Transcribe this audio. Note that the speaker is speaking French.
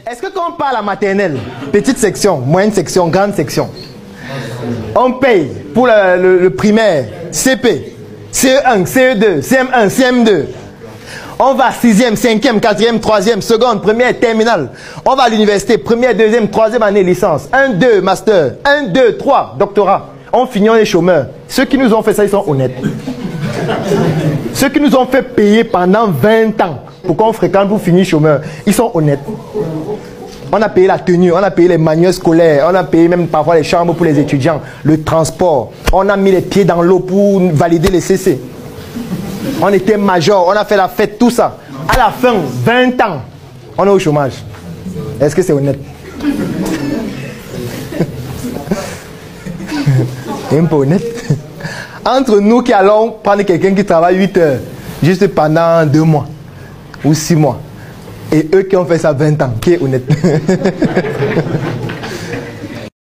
Est-ce que quand on parle à maternelle, petite section, moyenne section, grande section, on paye pour le primaire, CP, CE1, CE2, CM1, CM2. On va 6e, 5e, 4e, 3e, seconde, première, terminale. On va à l'université, première, deuxième, troisième année, licence. 1, 2, master. 1, 2, 3, doctorat. On finit, on est chômeurs. Ceux qui nous ont fait ça, ils sont honnêtes. Ceux qui nous ont fait payer pendant 20 ans pour qu'on fréquente pour finir chômeur, ils sont honnêtes. On a payé la tenue, on a payé les manuels scolaires, on a payé même parfois les chambres pour les étudiants, le transport. On a mis les pieds dans l'eau pour valider les CC. On était major, on a fait la fête, tout ça. À la fin, 20 ans, on est au chômage. Est-ce que c'est honnête? C'est un peu honnête. Entre nous qui allons prendre quelqu'un qui travaille 8 heures, juste pendant 2 mois ou 6 mois, et eux qui ont fait ça 20 ans, qui est honnête?